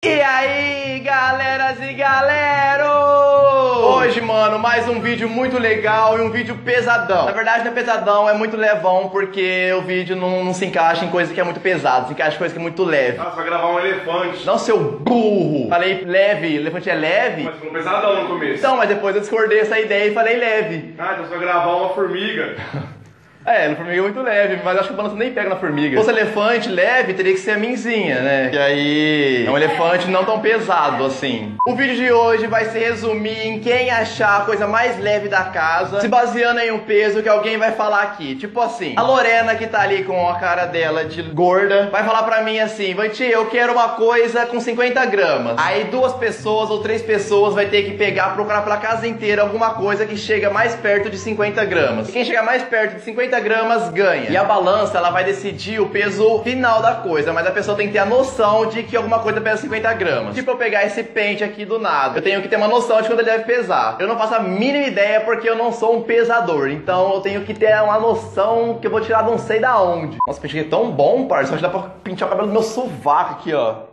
E aí, galeras e galeros! Hoje, mano, mais um vídeo muito legal e um vídeo pesadão. Na verdade, não é pesadão, é muito levão, porque o vídeo não se encaixa em coisa que é muito pesada, se encaixa em coisa que é muito leve. Ah, você vai gravar um elefante. Não, seu burro! Falei leve, elefante é leve? Mas falou pesadão no começo. Então, mas depois eu discordei essa ideia e falei leve. Ah, então você vai gravar uma formiga. É, no formiga é muito leve, mas acho que o balanço nem pega na formiga. Se fosse elefante leve, teria que ser a minzinha, né? E aí, é um elefante não tão pesado assim. O vídeo de hoje vai se resumir em quem achar a coisa mais leve da casa, se baseando em um peso que alguém vai falar aqui. Tipo assim, a Lorena, que tá ali com a cara dela de gorda, vai falar pra mim assim: Vanti, eu quero uma coisa com 50 gramas. Aí 2 pessoas ou 3 pessoas vai ter que pegar, procurar pela casa inteira alguma coisa que chega mais perto de 50 gramas. E quem chegar mais perto de 50 gramas ganha. E a balança, ela vai decidir o peso final da coisa, mas a pessoa tem que ter a noção de que alguma coisa pesa 50 gramas. Tipo eu pegar esse pente aqui do nada, eu tenho que ter uma noção de quanto ele deve pesar. Eu não faço a mínima ideia porque eu não sou um pesador, então eu tenho que ter uma noção que eu vou tirar não sei da onde. Nossa, o pente aqui é tão bom, parça, acho que dá pra pentear o cabelo do meu sovaco aqui, ó.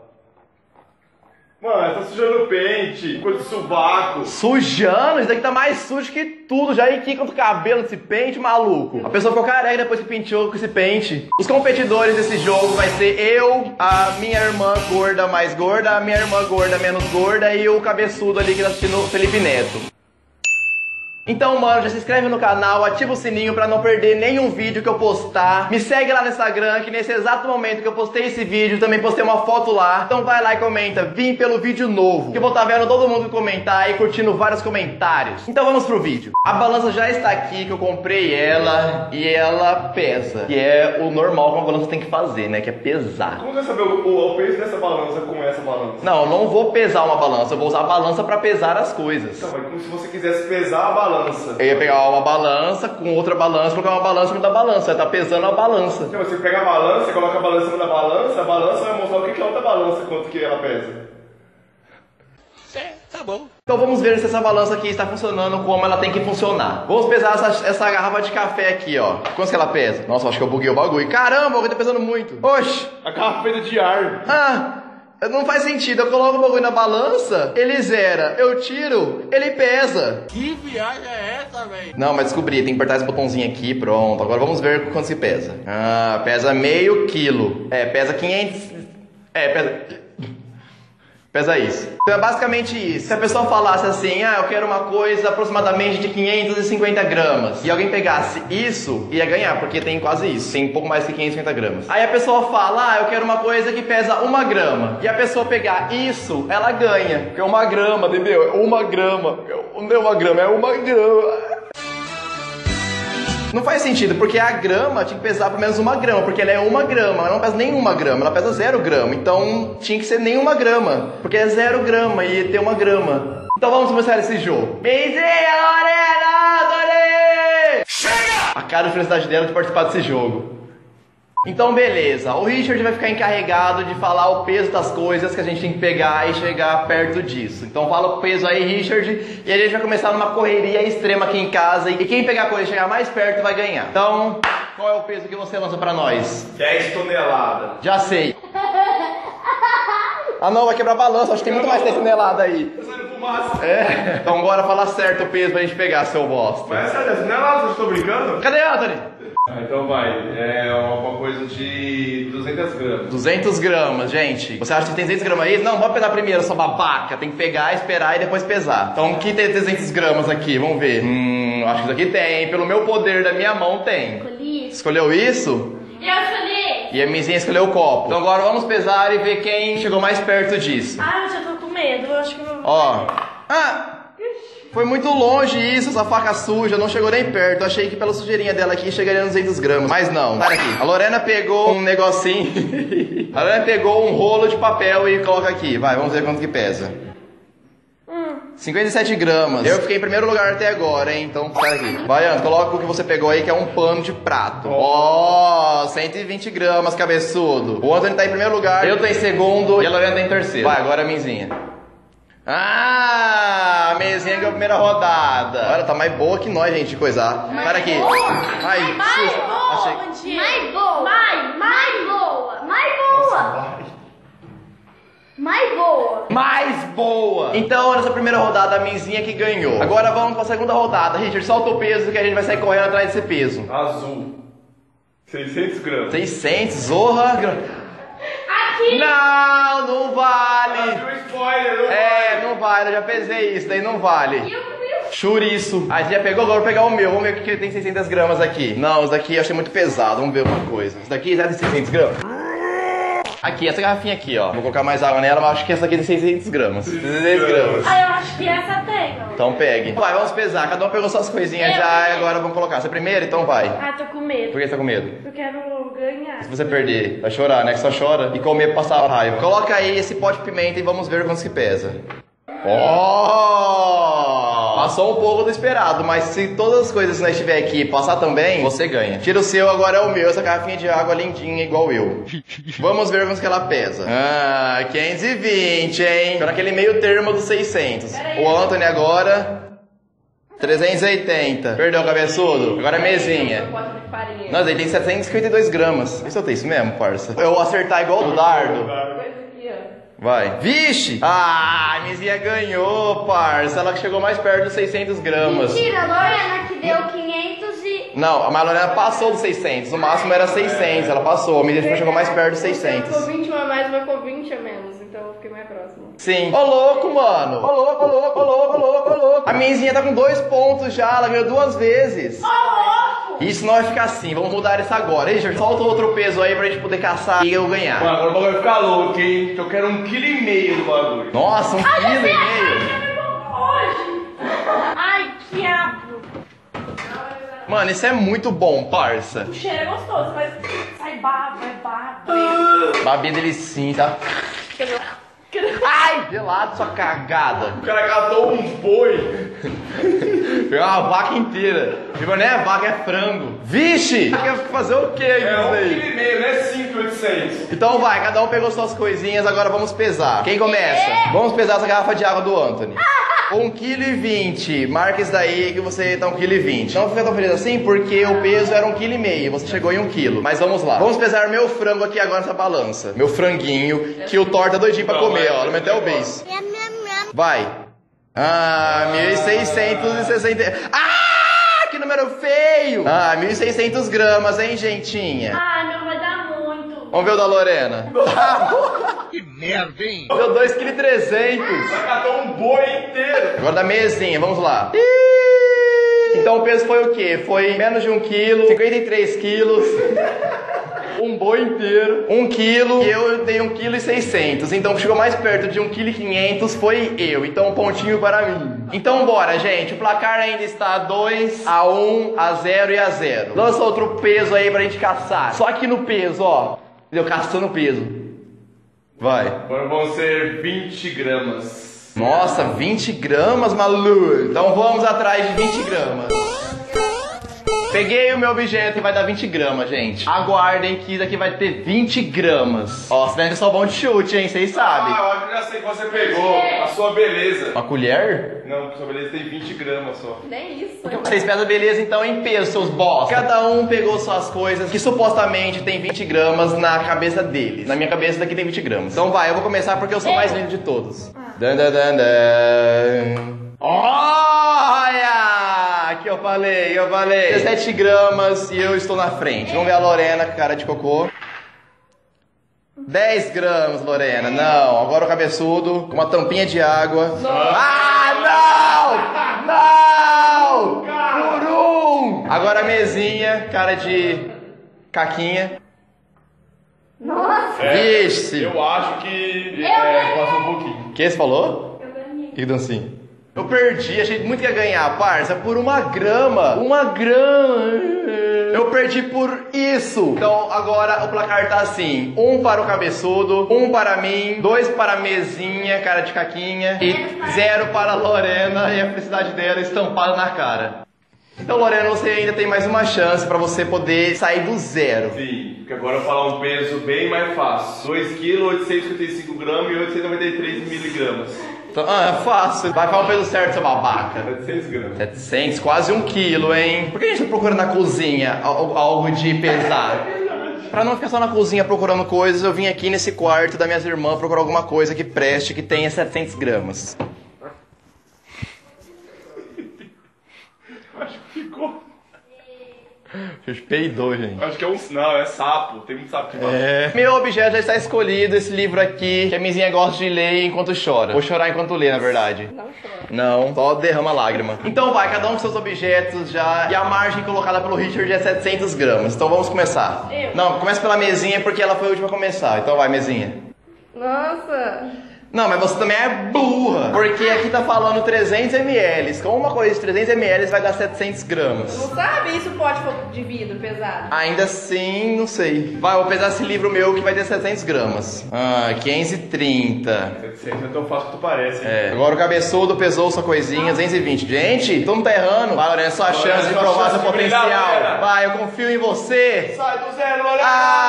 Mano, tá sujando o pente, coisa de sovaco. Sujando? Isso daqui tá mais sujo que tudo. Já enqui com o cabelo desse pente, maluco. A pessoa ficou careca depois que penteou com esse pente. Os competidores desse jogo vai ser eu, a minha irmã gorda mais gorda, a minha irmã gorda menos gorda e o cabeçudo ali que tá assistindo o Felipe Neto. Então, mano, já se inscreve no canal, ativa o sininho pra não perder nenhum vídeo que eu postar. Me segue lá no Instagram, que nesse exato momento que eu postei esse vídeo, também postei uma foto lá. Então vai lá e comenta, vim pelo vídeo novo, que eu vou estar vendo todo mundo comentar e curtindo vários comentários. Então vamos pro vídeo. A balança já está aqui, que eu comprei ela, e ela pesa. Que é o normal que uma balança tem que fazer, né, que é pesar. Como você vai saber o peso dessa balança com essa balança? Não, eu não vou pesar uma balança, eu vou usar a balança pra pesar as coisas. Não, mas como se você quisesse pesar a balança. Eu ia pegar uma balança com outra balança, colocar uma balança no da balança. Vai estar pesando a balança. Não, você pega a balança, coloca a balança no da balança, a balança vai mostrar o que é a outra balança, quanto que ela pesa. Tá bom. Então vamos ver se essa balança aqui está funcionando como ela tem que funcionar. Vamos pesar essa garrafa de café aqui, ó. Quanto que ela pesa? Nossa, acho que eu buguei o bagulho. Caramba, o bagulho tá pesando muito. Oxi. A garrafa feita de ar. Não faz sentido, eu coloco o bagulho na balança, ele zera, eu tiro, ele pesa. Que viagem é essa, velho? Não, mas descobri, tem que apertar esse botãozinho aqui, pronto. Agora vamos ver quanto se pesa. Pesa meio quilo. Pesa 500... Pesa isso. Então é basicamente isso. Se a pessoa falasse assim, eu quero uma coisa aproximadamente de 550 gramas, e alguém pegasse isso, ia ganhar, porque tem quase isso. Tem um pouco mais que 550 gramas. Aí a pessoa fala, eu quero uma coisa que pesa 1 grama. E a pessoa pegar isso, ela ganha. Porque é 1 grama, entendeu? É 1 grama. Não é 1 grama, é 1 grama. Não faz sentido, porque a grama tinha que pesar pelo menos 1 grama, porque ela é 1 grama, ela não pesa nem 1 grama, ela pesa 0 grama, então tinha que ser nem 1 grama, porque é 0 grama e ia ter 1 grama. Então vamos começar esse jogo. Benzinha, Lorena, Dori! Chega! A cara de felicidade dela de participar desse jogo. Então beleza, o Richard vai ficar encarregado de falar o peso das coisas que a gente tem que pegar e chegar perto disso. Então fala o peso aí, Richard, e a gente vai começar numa correria extrema aqui em casa. E quem pegar a coisa e chegar mais perto vai ganhar. Então, qual é o peso que você lança pra nós? 10 toneladas. Já sei. Não, vai quebrar a balança, acho que tem muito mais 10 toneladas aí. Tá saindo fumaça. Então agora fala certo o peso pra gente pegar, seu bosta. Mas essa 10 toneladas, eu estou brincando? Cadê, Anthony? Então vai, é uma coisa de 200 gramas. 200 gramas, gente. Você acha que tem 200 gramas aí? Não, vamos pesar primeiro, sua babaca. Tem que pegar, esperar e depois pesar. Então, o que tem 300 gramas aqui? Vamos ver. Acho que isso aqui tem. Pelo meu poder da minha mão, tem. Escolhi. Escolheu isso? Eu escolhi. E a mizinha escolheu o copo. Então agora vamos pesar e ver quem chegou mais perto disso. Eu já tô com medo, eu acho que não... Ó. Foi muito longe isso, essa faca suja, não chegou nem perto. Eu achei que pela sujeirinha dela aqui chegaria nos 200 gramas. Mas não, para aqui. A Lorena pegou um negocinho. A Lorena pegou um rolo de papel e coloca aqui. Vai, vamos ver quanto que pesa. 57 gramas. Eu fiquei em primeiro lugar até agora, hein? Então, sai aqui. Vai, Ana, coloca o que você pegou aí, que é um pano de prato. 120 gramas, cabeçudo. O Anthony tá em primeiro lugar, eu tô em segundo e a Lorena tá em terceiro. Vai, agora a minzinha. A mesinha ganhou a primeira rodada. Olha, tá mais boa que nós, gente, de coisar. Para aqui. Ai, Mais boa, achei... mais boa. Mais boa. Mais boa. Nossa, vai. Mais boa. Mais boa. Então, nessa primeira rodada, a Minzinha que ganhou. Agora vamos pra segunda rodada. Richard, solta o peso que a gente vai sair correndo atrás desse peso. Azul. 600 gramas. 600, zorra. Aqui. Não vale. Deu spoiler, não É, não vale, eu já pesei isso, daí não vale. E o Chouriço. A gente já pegou, agora eu vou pegar o meu. Vamos ver o que tem 600 gramas aqui. Não, isso daqui eu achei muito pesado, vamos ver uma coisa. Isso daqui já tem 600 gramas. Aqui, essa garrafinha aqui, ó. Vou colocar mais água nela, mas acho que essa aqui tem 600 gramas. 600 gramas. Ah, eu acho que essa tem, ó. Então pegue. Vai, vamos pesar. Cada um pegou suas coisinhas já e agora vamos colocar. Você primeiro? Então vai. Ah, tô com medo. Por que você tá com medo? Eu quero ganhar. Se você perder, vai chorar, né? Que só chora e comer pra passar raiva. Coloca aí esse pó de pimenta e vamos ver quanto que pesa. Passou um pouco do esperado, mas se todas as coisas que nós tiver aqui passar também, você ganha. Tira o seu, agora é o meu, essa garrafinha de água lindinha igual eu. Vamos ver quanto que ela pesa. 520, hein? Para aquele meio termo dos 600. O Anthony agora 380. Perdeu, cabeçudo? Agora é mesinha. Nossa, ele tem 752 gramas. Isso eu tenho isso mesmo, parça? Eu vou acertar igual o dardo. Vai. Vixe! Ah, a Mizinha ganhou, parça. Ela que chegou mais perto dos 600 gramas. Mentira, a Lorena que deu 500 e... Não, a Lorena passou dos 600. O máximo era 600. Ela passou. A Mizinha chegou mais perto dos 600. Ficou 20 a mais, mas ficou 20 a menos. Então eu fiquei mais próximo. Sim. Ô louco, mano. Ô louco, ô louco, ô louco, ô louco, ô louco. A Mizinha tá com 2 pontos já. Ela ganhou 2 vezes. Ô, louco! Isso não vai ficar assim. Vamos mudar isso agora. Richard, solta outro peso aí pra gente poder caçar e eu ganhar. Mano, agora o bagulho vai ficar louco, hein? Eu quero 1,5 kg do bagulho. Nossa, 1,5 kg. Ai, que diabo. Mano, isso é muito bom, parça. O cheiro é gostoso, mas sai baba, vai baba. Babinha delicinha, tá? Ai, gelado, sua cagada. O cara catou um boi. Pegou uma vaca inteira. Pegou nem a vaca, é frango. Vixe! Quer fazer o que É isso 1,5 aí? kg, não é 5,800. Então vai, cada um pegou suas coisinhas, agora vamos pesar. Quem começa? Vamos pesar essa garrafa de água do Anthony. 1,20 kg. Marca isso daí que você tá 1,20 kg. Não fica tão feliz assim porque o peso era 1,5 kg. Você chegou em 1 kg. Mas vamos lá. Vamos pesar meu frango aqui agora nessa balança. Meu franguinho, que o Thor tá doidinho pra comer, ó. Não meteu o beijo. Vai. 1.660. Ah, que número feio. 1.600 gramas, hein, gentinha. Ai, meu, vai dar muito. Vamos ver o da Lorena. Que merda, hein? Deu 2,3 kg. Vai catar um boi inteiro. Agora da mesinha, vamos lá. Então o peso foi o quê? Foi menos de 1 kg, 53 quilos. Um boi inteiro, 1 kg, e eu dei 1,6 kg. Então chegou mais perto de 1,5 kg foi eu. Então um pontinho para mim. Então bora, gente. O placar ainda está 2 a 1 a 0 e a 0. Lança outro peso aí pra gente caçar. Só aqui no peso, ó. Entendeu? Caçando o peso. Vai. Agora vão ser 20 gramas. Nossa, 20 gramas, maluco. Então vamos atrás de 20 gramas. Peguei o meu objeto e vai dar 20 gramas, gente. Aguardem que isso aqui vai ter 20 gramas. Ó, você só bom de chute, hein? Vocês sabem. Ah, eu acho que já sei que você pegou. A sua beleza. Uma colher? Não, a sua beleza tem 20 gramas só. Nem isso. Vocês pedem beleza então em peso, seus bosta. Cada um pegou suas coisas que supostamente tem 20 gramas na cabeça deles. Na minha cabeça daqui tem 20 gramas. Então vai, eu vou começar porque eu sou mais lindo de todos. Dan, dan, dan, dan. Olha! Que eu falei. 17 gramas e eu estou na frente. Vamos ver a Lorena, cara de cocô. 10 gramas, Lorena. Não, agora o cabeçudo com uma tampinha de água. Ah, não! Não! Por um! Agora a mesinha, cara de caquinha. Nossa. Vixe! Eu acho que passou um pouquinho. O que você falou? Eu ganhei. Que dancinha? Eu perdi, achei muito que ia ganhar, parça, por 1 grama. 1 grama. Eu perdi por isso. Então agora o placar tá assim: 1 para o cabeçudo, 1 para mim, 2 para a mesinha, cara de caquinha, e 0 para a Lorena e a felicidade dela estampada na cara. Então, Lorena, você ainda tem mais uma chance pra você poder sair do zero. Sim, porque agora eu vou falar um peso bem mais fácil. 2 kg, 855 gramas e 893 miligramas. Então, é fácil. Vai falar o peso certo, seu babaca. 700 gramas. 700, quase 1 quilo, hein? Por que a gente tá procurando na cozinha algo de pesar? Pra não ficar só na cozinha procurando coisas, eu vim aqui nesse quarto das minhas irmãs procurar alguma coisa que preste, que tenha 700 gramas. Acho que ficou. Vocês peidou, gente. Acho que é um. Não, é sapo. Tem muito sapo aqui embaixo. Meu objeto já está escolhido, esse livro aqui, que a Mizinha gosta de ler enquanto chora. Vou chorar enquanto lê, na verdade. Não chora. Não, só derrama lágrima. Então vai, cada um com seus objetos já. E a margem colocada pelo Richard é 700 gramas. Então vamos começar. Não, começa pela mesinha porque ela foi a última a começar. Então vai, mesinha. Nossa. Não, mas você também é burra. Porque aqui tá falando 300 ml. Com uma coisa de 300 ml vai dar 700 gramas. Não sabe? Isso pode for de vidro pesado. Ainda assim, não sei. Vai, eu vou pesar esse livro meu que vai ter 700 gramas. 530. 700 é tão fácil que tu parece. É. Agora o cabeçudo pesou sua coisinha, 220. Gente, todo mundo tá errando. Vai, Lorena, é sua chance de sua provar chance seu de brilhar, potencial. Lorena. Vai, eu confio em você. Sai do zero, Lorena!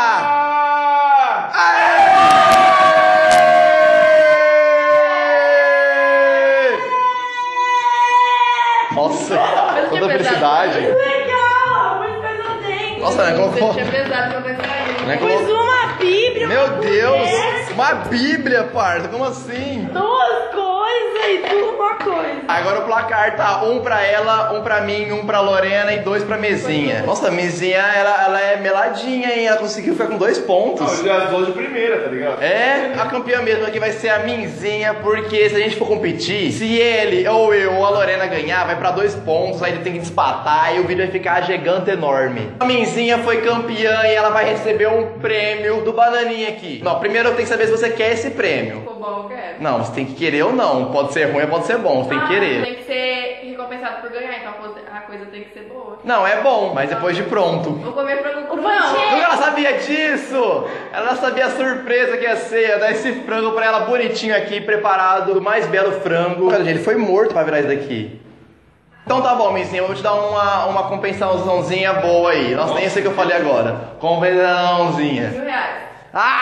Nossa, Mas toda tinha felicidade. Legal, muito pesadinho. Nossa, né? Você tinha pesado pra ver sair. Né, Pus uma bíblia. Meu uma Deus, mulher, uma bíblia, parça, como assim? duas coisas e tudo uma coisa. Agora o placar tá um pra ela, um pra mim, um pra Lorena e 2 pra Mezinha. Nossa, a Mezinha, ela é meladinha, hein? Ela conseguiu ficar com 2 pontos. Não, já as duas de primeira, tá ligado? É, a campeã mesmo aqui vai ser a Minzinha, porque se a gente for competir, se ele, ou eu, ou a Lorena ganhar, vai pra 2 pontos, aí ele tem que despatar e o vídeo vai ficar gigante enorme. A Minzinha foi campeã e ela vai receber um prêmio do Bananinha aqui. Não, primeiro eu tenho que saber se você quer esse prêmio. Ficou bom, eu quero. Não, você tem que querer ou não. Pode ser ruim ou pode ser bom, você tem que querer. Tem que ser recompensado por ganhar, então a coisa tem que ser boa. Não, é bom, mas depois de pronto. Vou comer frango cru. Como ela sabia disso? Ela sabia a surpresa que ia ser, dar esse frango pra ela bonitinho aqui, preparado, do mais belo frango. Cara, ele foi morto pra virar isso daqui. Então tá bom, Mizinha, eu vou te dar uma compensaçãozinha boa aí. Nossa, nem sei o que eu falei agora. Compensaçãozinha. R$1.000.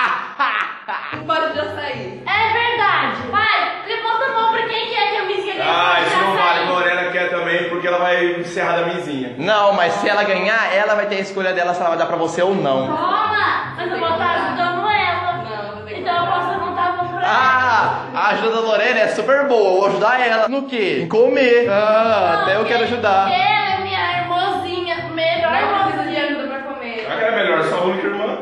Ah! Um bolo de açaí. É verdade. Vai, levanta a mão pra quem quer que a Mizinha ganhe. Ah, isso não vale. Lorena quer também, porque ela vai encerrar da Mizinha. Não, mas se ela ganhar, ela vai ter a escolha dela se ela vai dar pra você ou não. Toma, mas eu vou estar ajudando ela. Não, tem que Então eu posso levantar a mão pra ela. Ah, a ajuda da Lorena é super boa. Eu vou ajudar ela. No quê? Em comer. Ah, até eu quero ajudar. Ela é minha irmãzinha, melhor Não precisa de irmãzinha. ajuda pra comer. Ah, que é melhor, só a única irmã.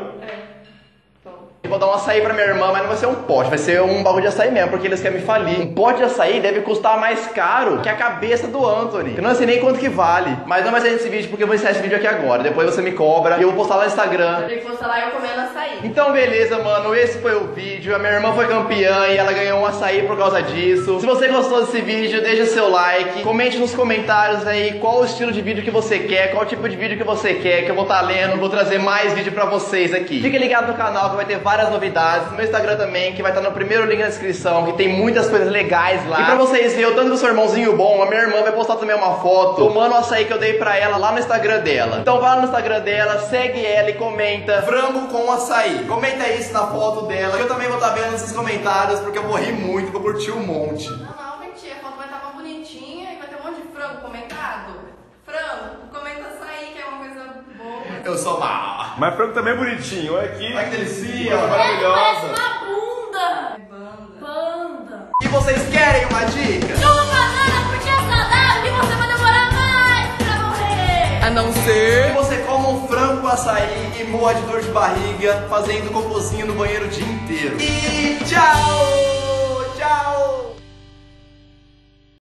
Eu vou dar um açaí pra minha irmã, mas não vai ser um pote, vai ser um bagulho de açaí mesmo, porque eles querem me falir. Um pote de açaí deve custar mais caro que a cabeça do Anthony. Eu não sei nem quanto que vale. Mas não vai sair esse vídeo porque eu vou encerrar esse vídeo aqui agora. Depois você me cobra e eu vou postar lá no Instagram. Eu tenho que postar lá eu comendo açaí. Então beleza, mano, esse foi o vídeo. A minha irmã foi campeã e ela ganhou um açaí por causa disso. Se você gostou desse vídeo, deixa seu like. Comente nos comentários aí qual o estilo de vídeo que você quer, qual tipo de vídeo que você quer, que eu vou estar lendo, vou trazer mais vídeo pra vocês aqui. Fique ligado no canal que vai ter várias novidades. No meu Instagram também, que vai estar no primeiro link na descrição, que tem muitas coisas legais lá. E pra vocês verem o tanto do seu irmãozinho bom, a minha irmã vai postar também uma foto tomando o açaí que eu dei pra ela lá no Instagram dela. Então vai lá no Instagram dela, segue ela e comenta frango com açaí. Comenta isso na foto dela, que eu também vou estar vendo nesses comentários, porque eu vou rir muito, vou curtir um monte. Não, mentira. A foto vai estar mais bonitinha e vai ter um monte de frango comentado. Frango, comenta açaí, que é uma coisa boa. Eu sou mal. Mas frango também é bonitinho, olha aqui. Ai, que delícia. Coisa Parece maravilhosa. uma bunda. Banda. Banda. E vocês querem uma dica? Toma banana porque é saudável e você vai demorar mais pra morrer. A não ser... E você come um frango com açaí e morre de dor de barriga, fazendo cocôzinho no banheiro o dia inteiro. E tchau!